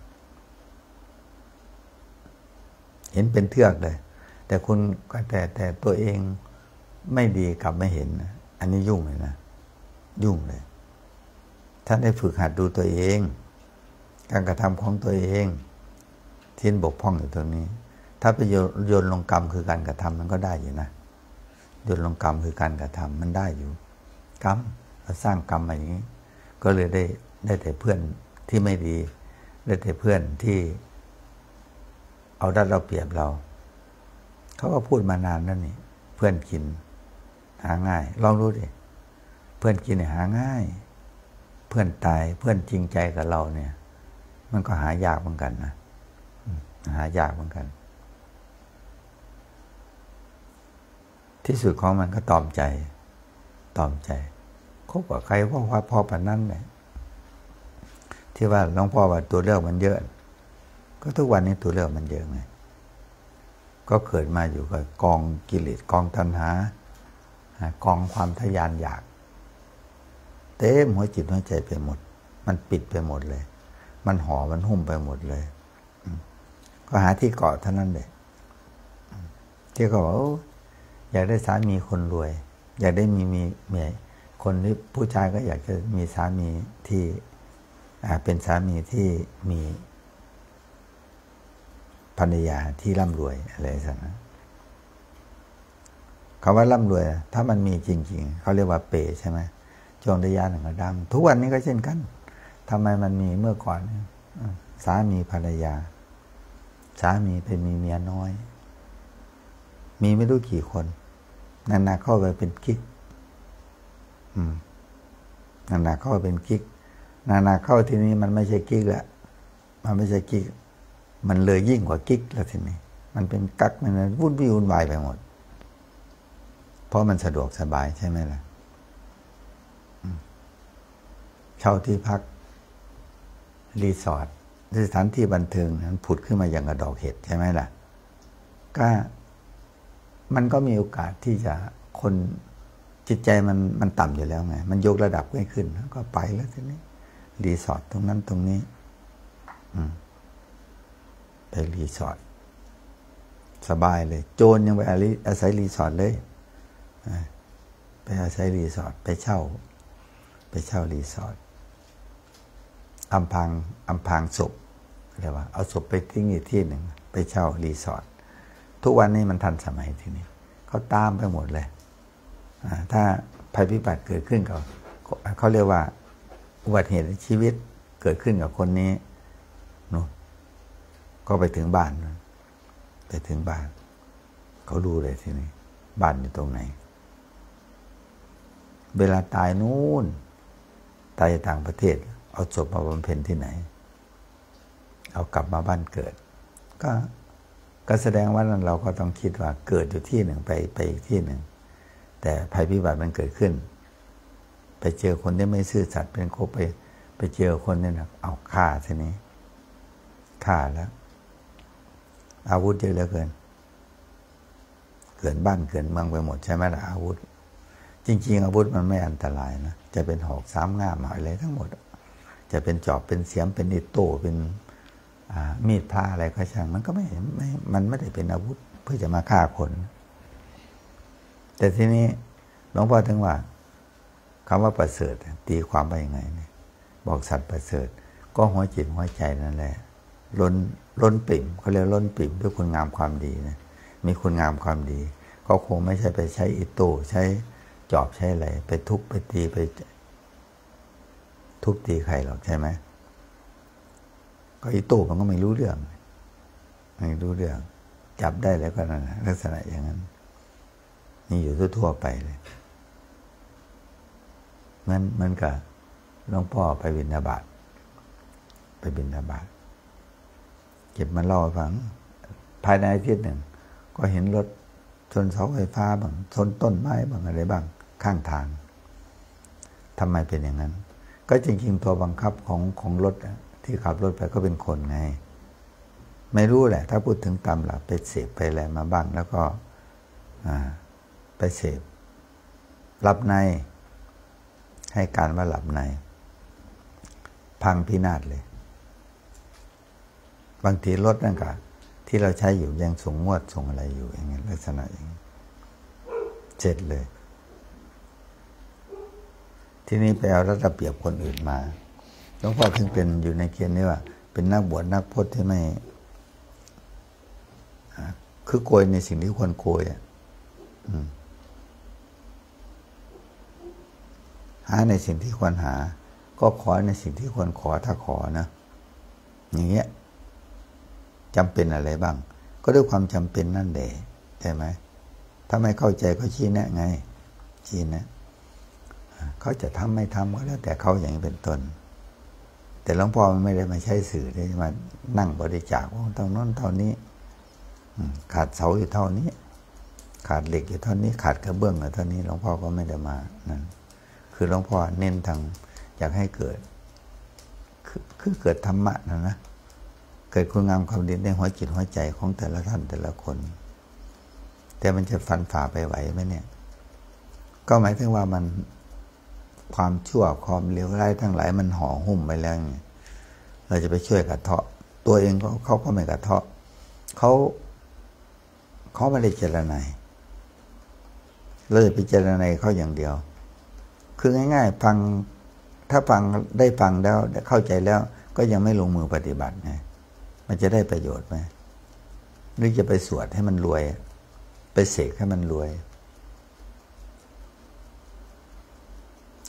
เห็นเป็นเทือกเลยแต่คุณแต่แต่ตัวเองไม่ดีกลับไม่เห็นอันนี้ยุ่งเลยนะยุ่งเลยท่านได้ฝึกหัดดูตัวเองการกระทำของตัวเองที่บกพร่องอยู่ตรงนี้ถ้าไปโยนลงกรรมคือการกระทำมันก็ได้อยู่นะโยนลงกรรมคือการกระทำมันได้อยู่กรรมเราสร้างกรรมมาอย่างนี้ก็เลยได้ได้แต่เพื่อนที่ไม่ดีได้แต่เพื่อนที่เอาดัดเราเปรียบเราเขาก็พูดมานานแล้วนี่เพื่อนกินหาง่ายลองดูดิเพื่อนกินเนี่ยหาง่ายเพื่อนตายเพื่อนจริงใจกับเราเนี่ยมันก็หายากเหมือนกันนะหายากเหมือนกันที่สุดของมันก็ตอมใจตอมใจคบกับใครเพราะว่าพ่อปานนั้นเนี่ยที่ว่าหลวงพ่อว่าตัวเลือกมันเยอะก็ทุกวันนี้ตัวเลือกมันเยอะไงก็เกิดมาอยู่กับกองกิเลสกองตัณหากองความทะยานอยากเต็มหัวจิตหัวใจไปหมดมันปิดไปหมดเลยมันห่อมันหุ้มไปหมดเลยก็หาที่เกาะเท่านั้นเลยที่เขาบอกอยากได้สามีคนรวยอยากได้มีมีเมียคนที่ผู้ชายก็อยากจะมีสามีที่เป็นสามีที่มีภรรยาที่ร่ำรวยอะไรสักนะคำว่าร่ำรวยถ้ามันมีจริงๆเขาเรียกว่าเปใช่ไหมจงได้ยาหนึ่งก็ดังทุกวันนี้ก็เช่นกันทำไมมันมีเมื่อก่อนสามีภรรยาสามีไปมีเมียน้อยมีไม่รู้กี่คนนานๆเข้าไปเป็นกิ๊กนานๆเข้าไปเป็นกิ๊กนานๆเข้าทีนี้มันไม่ใช่กิ๊กแล้วมันไม่ใช่กิ๊กมันเลยยิ่งกว่ากิ๊กแล้วทีนี้มันเป็นกักมันวุ่นวี่วุ่นวายไปหมดเพราะมันสะดวกสบายใช่ไหมล่ะเช่าที่พักรีสอร์ทสถานที่บันเทิงนั้นผุดขึ้นมาอย่างกระดอกเห็ดใช่ไหมล่ะก็มันก็มีโอกาสที่จะคนจิตใจมันมันต่ำอยู่แล้วไงมันยกระดับไม่ขึ้นก็ไปแล้วทีนี้รีสอร์ทตรงนั้นตรงนี้ไปรีสอร์ทสบายเลยโจรยังไปอาศัยรีสอร์ทเลยไปอาศัยรีสอร์ทไปเช่าไปเช่ารีสอร์ทอำพรางอำพรางศพเรียกว่าเอาศพไปทิ้งอีกที่หนึ่งไปเช่ารีสอร์ททุกวันนี้มันทันสมัยทีนี้เขาตามไปหมดเลยถ้าภัยพิบัติเกิดขึ้นกับเขาเรียกว่าอุบัติเหตุในชีวิตเกิดขึ้นกับคนนี้นู่นก็ไปถึงบ้านไปถึงบ้านเขาดูเลยทีนี้บ้านอยู่ตรงไหนเวลาตายนู่นตายต่างประเทศเอาศพมาบำเพ็ญที่ไหนเอากลับมาบ้านเกิดก็ก็แสดงว่าเราก็ต้องคิดว่าเกิดอยู่ที่หนึ่งไปไปอีกที่หนึ่งแต่ภัยพิบัติมันเกิดขึ้นไปเจอคนที่ไม่ซื่อสัตย์เป็นโคไปไปเจอคนนี่นะเอาฆ่าทีนี้ฆ่าแล้วอาวุธเยอะเหลือเกินเกินบ้านเกินเมืองไปหมดใช่ไหมล่ะอาวุธจริงๆอาวุธมันไม่อันตรายนะจะเป็นหอกสามง่ามอะไรทั้งหมดจะเป็นจอบเป็นเสียมเป็นอิโต้เป็นมีดพระอะไรก็ช่างมันก็ไม่ไม่มันไม่ได้เป็นอาวุธเพื่อจะมาฆ่าคนแต่ทีนี้หลวงพ่อถึงว่าคำว่าประเสริฐตีความไปยังไงเนี่ยบอกสัตว์ประเสริฐก็หัวจิตหัวใจนั่นแหละล้นล้นปิ่มเขาเรียกล้นปิ่มด้วยคุณงามความดีนะมีคุณงามความดีก็คงไม่ใช่ไปใช้อิโต้ใช้จอบใช้อะไรไปทุบไปตีไปทุบตีใครหรอกใช่ไหมก็อิโต้มันก็ไม่รู้เรื่องไม่รู้เรื่องจับได้แล้วก็นั่นลักษณะอย่างนั้นนี่อยู่ทั่วๆไปเลยมันมันกับหลวงพ่อไปบิณฑบาตไปบิณฑบาตเก็บมาเล่าให้ฟังภายในอาทิตย์หนึ่งก็เห็นรถชนเสาไฟฟ้าบ้างชนต้นไม้บ้างอะไรบ้างข้างทางทำไมเป็นอย่างนั้นก็จริงๆตัวบังคับของของรถที่ขับรถไปก็เป็นคนไงไม่รู้แหละถ้าพูดถึงตามหลักไปเสพไปอะไรมาบ้างแล้วก็ไปเสพหลับในให้การว่าหลับในพังพินาศเลยบางทีรถนั่นก็ที่เราใช้อยู่ยังส่งงวดส่งอะไรอยู่อย่างเงี้ยลักษณะอย่างนี้เจ็ดเลยที่นี้ไปเอาระเบียบคนอื่นมาหลวงพ่อถึงเป็นอยู่ในเกณฑ์นี้ว่าเป็นนักบวชนักพจน์ที่ไม่คือโกยในสิ่งที่ควรโกยอ่ะหาในสิ่งที่ควรหาก็ขอในสิ่งที่ควรขอถ้าขอนะอย่างเงี้ยจำเป็นอะไรบ้างก็ด้วยความจำเป็นนั่นแหละใช่ไหมถ้าไม่เข้าใจก็ชี้แนะไงชี้แนะเขาจะทำไม่ทำก็แล้วแต่เขาอย่างนี้เป็นต้นแต่หลวงพ่อมันไม่ได้มาใช้สื่อได้มานั่งบริจาคว่าตรงนั้นเท่านี้ขาดเสาอยู่เท่านี้ขาดเหล็กอยู่เท่านี้ขาดกระเบื้องอยู่เท่านี้หลวงพ่อก็ไม่ได้มานั่นคือหลวงพ่อเน้นทางอยากให้เกิดคือคือเกิดธรรมะนะนะเกิดคุณงามความดีในหัวจิตหัวใจของแต่ละท่านแต่ละคนแต่มันจะฟันฝ่าไปไหวไหมเนี่ยก็หมายถึงว่ามันความชั่วความเลวร้ายทั้งหลายมันห่อหุ้มไปแล้วไงเราจะไปช่วยกระเทาะตัวเองเขาเขาก็ไม่กระเทาะเขาเขาไม่ได้เจรไนเราจะไปเจรไนเขาอย่างเดียวคือง่ายๆฟังถ้าฟังได้ฟังแล้วเข้าใจแล้วก็ยังไม่ลงมือปฏิบัติไงมันจะได้ประโยชน์ไหมหรือจะไปสวดให้มันรวยไปเสกให้มันรวย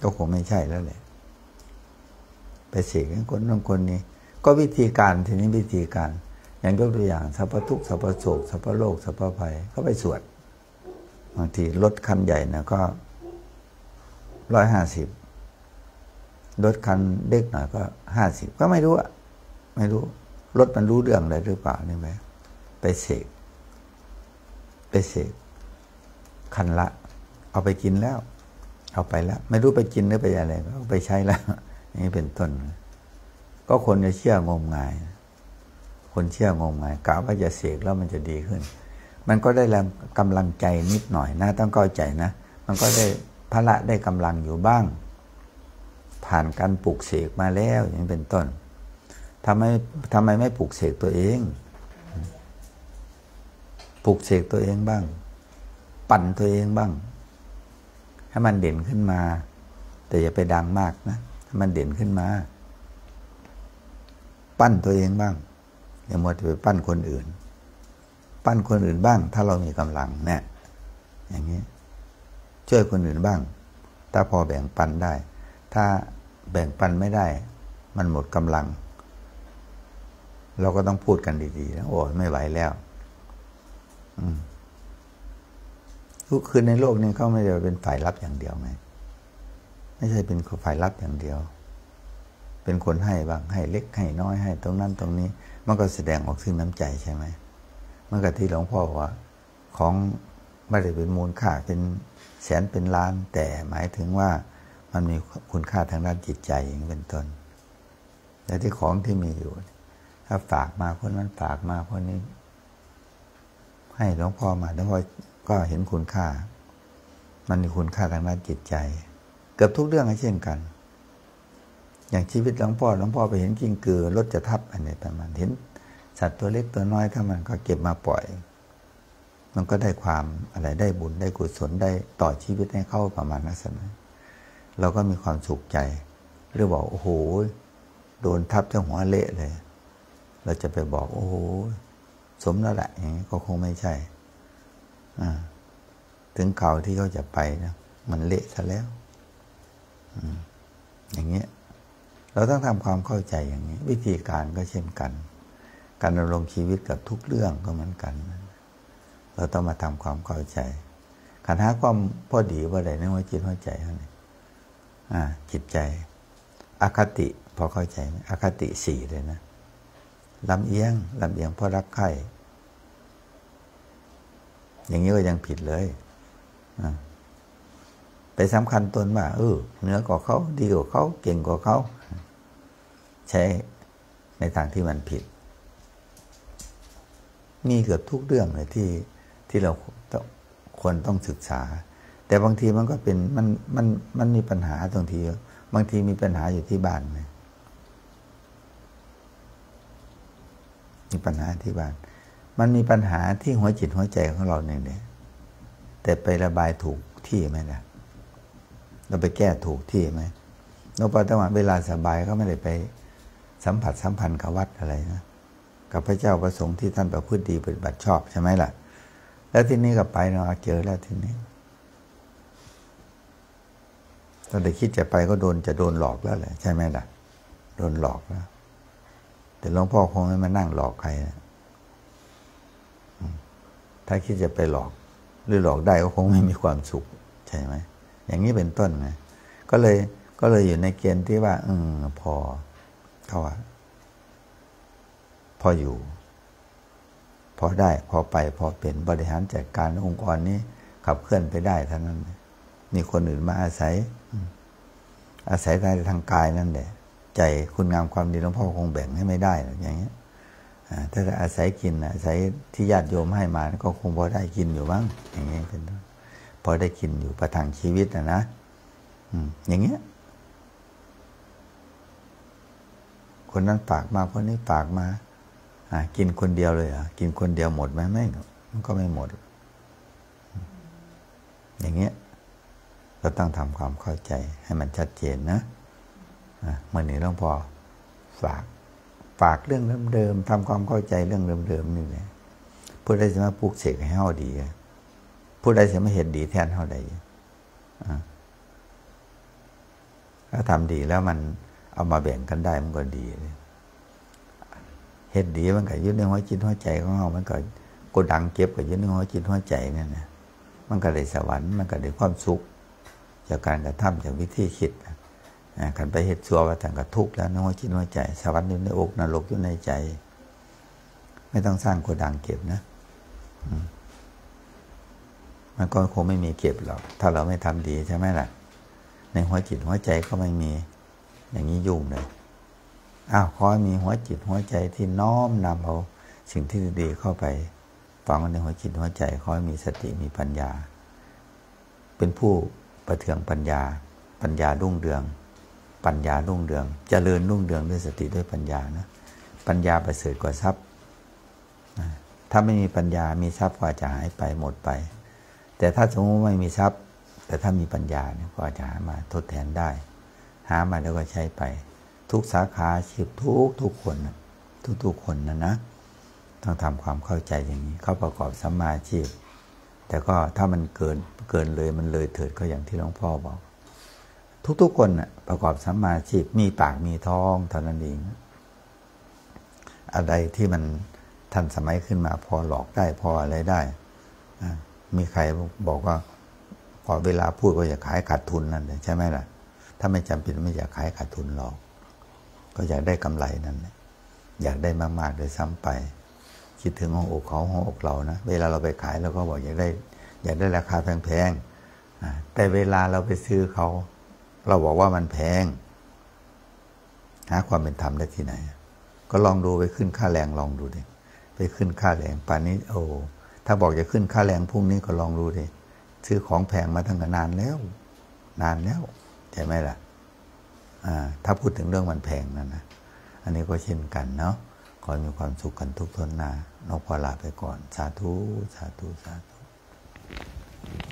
ก็คงไม่ใช่แล้วแหละไปเสกให้คนนั้นคนนี้ก็วิธีการทีนี้วิธีการอย่างยกตัวอย่างสัพพทุกข์สัพพโศกสัพพโลกสัพพภัยก็ไปสวดบางทีรถคันใหญ่นะก็ร้อยห้าสิบรถคันเล็กหน่อยก็ห้าสิบก็ไม่รู้อะไม่รู้รถมันรู้เรื่องอะไรหรือเปล่านี่ไหมไปเสกไปเสกคันละเอาไปกินแล้วเอาไปแล้วไม่รู้ไปกินหรือไปอะไรก็ไปใช้แล้วนี่เป็นต้นก็คนจะเชื่องมงายคนเชื่องมงายกะว่าจะเสกแล้วมันจะดีขึ้นมันก็ได้แรงกำลังใจนิดหน่อยนะต้องเข้าใจนะมันก็ได้พละได้กำลังอยู่บ้างผ่านการปลูกเสกมาแล้วอย่างนี้เป็นต้นทำไมทำไมไม่ปลูกเสกตัวเองปลูกเสกตัวเองบ้างปั่นตัวเองบ้างให้มันเด่นขึ้นมาแต่อย่าไปดังมากนะให้มันเด่นขึ้นมาปั้นตัวเองบ้างอย่ามัวแต่ไปปั้นคนอื่นปั้นคนอื่นบ้างถ้าเรามีกำลังเนี่ยอย่างนี้ช่วยคนอื่นบ้างถ้าพอแบ่งปันได้ถ้าแบ่งปันไม่ได้มันหมดกำลังเราก็ต้องพูดกันดีๆนะโอ้ไม่ไหวแล้วอืมคือในโลกนี้เขาไม่ได้เป็นฝ่ายรับอย่างเดียวไงไม่ใช่เป็นฝ่ายรับอย่างเดียวเป็นคนให้บ้างให้เล็กให้น้อยให้ตรงนั้นตรงนี้มันก็แสดงออกซึ่งน้ำใจใช่ไหมเมื่อกี้ที่หลวงพ่อว่าของไม่ได้เป็นมูลค่าเป็นแสนเป็นล้านแต่หมายถึงว่ามันมีคุณค่าทางด้านจิตใจอย่างเป็นต้นแต่ที่ของที่มีอยู่ถ้าฝากมาคนนั้นฝากมาคนนี้ให้หลวงพ่อมาหลวงพ่อก็เห็นคุณค่ามันมีคุณค่าทางด้านจิตใจเกือบทุกเรื่องเช่นกันอย่างชีวิตหลวงพ่อหลวงพ่อไปเห็นกิ้งกือรถจะทับอันนี้ประมาณเห็นสัตว์ตัวเล็กตัวน้อยถ้ามันก็เก็บมาปล่อยมันก็ได้ความอะไรได้บุญได้กุศลได้ต่อชีวิตให้เข้าประมาณนั้นนะเราก็มีความสุขใจหรือบอกโอ้โหโดนทับจนหัวเละเลยเราจะไปบอกโอ้โหสมแล้วแหละอย่างนี้ก็คงไม่ใช่ถึงข่าวที่เขาจะไปนะมันเละซะแล้วอย่างเงี้ยเราต้องทำความเข้าใจอย่างนี้วิธีการก็เช่นกันการดำรงชีวิตกับทุกเรื่องก็เหมือนกันเราต้องมาทำความเข้าใจขันหาความพอดีว่าใดในหัวจิตหัวใจเท่านี้จิตใจอคติพอเข้าใจไหมอคติสี่เลยนะลำเอียงลำเอียงเพราะรักใคร่อย่างนี้ก็ยังผิดเลยไปสำคัญตนว่าเออเหนือกว่าเขาดีกว่าเขาเก่งกว่าเขาใช้ในทางที่มันผิดมีเกือบทุกเรื่องเลยที่ที่เราควรต้องศึกษาแต่บางทีมันก็เป็นมันมันมันมีปัญหาตรงทีบางทีมีปัญหาอยู่ที่บ้านเลยมีปัญหาที่บ้านมันมีปัญหาที่หัวจิตหัวใจของเราเนี่ยแต่ไประบายถูกที่ไหมล่ะเราไปแก้ถูกที่ไหมเราปฏิบัติเวลาสบายก็ไม่ได้ไปสัมผัสสัมพันธ์กับวัดอะไรนะกับพระเจ้าประสงค์ที่ท่านประพฤติดีปฏิบัติชอบใช่ไหมล่ะแล้วทีนี้ก็ไปเราเจอแล้วทีนี้ตอนเด็กคิดจะไปก็โดนจะโดนหลอกแล้วแหละใช่ไหมล่ะโดนหลอกแล้วแต่หลวงพ่อคงไม่มานั่งหลอกใครนะถ้าคิดจะไปหลอกหรือหลอกได้ก็คงไม่มีความสุขใช่ไหมอย่างนี้เป็นต้นไงก็เลยก็เลยอยู่ในเกณฑ์ที่ว่าอืมพอเขาว่าพออยู่พอได้พอไปพอเป็นบริหารจัดการองค์กรนี้ขับเคลื่อนไปได้เท่านั้นมีคนอื่นมาอาศัยอาศัยในทางกายนั่นแหละใจคุณงามความดีหลวงพ่อคงแบ่งให้ไม่ได้อย่างเงี้ยถ้าอาศัยกินอาศัยที่ญาติโยมให้มาก็คงพอได้กินอยู่บ้างอย่างเงี้ยเป็นต้นพอได้กินอยู่ประทังชีวิตนะนะอย่างเงี้ยคนนั้นฝากมาคนนี้ฝากมากินคนเดียวเลยอ่ะกินคนเดียวหมดไหมไม่มันก็ไม่หมดอย่างเงี้ยเราต้องทำความเข้าใจให้มันชัดเจนนะเมื่อนี้หลวงพ่อฝากฝากเรื่องเดิมๆทำความเข้าใจเรื่องเดิมๆนี่แหละผู้ใดจะมาปลูกเสกให้เฮาดีผู้ใดจะมาเห็นดีแทนเฮาใดถ้าทำดีแล้วมันเอามาแบ่งกันได้มันก็ดีเฮ็ดดีมันก็ยึดในหัวจิตหัวใจของเรามันก็กดดังเก็บกับยึดในหัวจิตหัวใจนั่นนะมันก็ได้สวรรค์มันก็ได้ความสุขจากการกระทำจากวิธีคิดกันไปเฮ็ดชั่วว่าแต่งกระทุกข์แล้วในหัวจิตหัวใจสวรรค์อยู่ในอกนรกอยู่ในใจไม่ต้องสร้างกดดังเก็บนะมันก็คงไม่มีเก็บหรอกถ้าเราไม่ทำดีใช่ไหมล่ะในหัวจิตหัวใจก็ไม่มีอย่างนี้ยุ่งเลยอ้าวขอให้มีหัวจิตหัวใจที่น้อมนำเอาสิ่งที่ดีเข้าไปฝังในหัวจิตหัวใจขอให้มีสติมีปัญญาเป็นผู้ประเทืองปัญญาปัญญารุ่งเรืองปัญญารุ่งเรืองเจริญรุ่งเรืองด้วยสติด้วยปัญญานะปัญญาประเสริฐกว่าทรัพย์ถ้าไม่มีปัญญามีทรัพย์ก็จะหายไปหมดไปแต่ถ้าสมมติไม่มีทรัพย์แต่ถ้ามีปัญญาเนี่ยก็จะหามาทดแทนได้หามาแล้วก็ใช้ไปทุกสาขาอาชีพทุกทุกคนทุกทุกคนนะนะต้องทำความเข้าใจอย่างนี้เข้าประกอบสัมมาอาชีพแต่ก็ถ้ามันเกินเกินเลยมันเลยเถิดก็อย่างที่หลวงพ่อบอกทุกๆคนนะประกอบสัมมาอาชีพมีปากมีท้องเท่านั้นเองอะไรที่มันทันสมัยขึ้นมาพอหลอกได้พออะไรได้มีใครบอกว่าพอเวลาพูดก็อยากขายขาดทุนนั่นเลยใช่ไหมล่ะถ้าไม่จำเป็นไม่อยากขายขาดทุนหรอกก็อยากได้กำไรนั่นอยากได้มากๆโดยซ้ำไปคิดถึงหัวอกเขาหัวอกเรานะเวลาเราไปขายเราก็บอกอยากได้อยากได้ราคาแพงๆแต่เวลาเราไปซื้อเขาเราบอกว่ามันแพงหาความเป็นธรรมได้ที่ไหนก็ลองดูไปขึ้นค่าแรงลองดูดิไปขึ้นค่าแรงป่านนี้โอ้ถ้าบอกจะขึ้นค่าแรงพรุ่งนี้ก็ลองดูดิซื้อของแพงมาตั้งแต่นานแล้วนานแล้วใช่ไหมล่ะถ้าพูดถึงเรื่องมันแพงนั่นนะอันนี้ก็เช่นกันเนาะขอมีความสุขกันทุกทนหน้านกพอลาไปก่อนสาธุสาธุสาธุ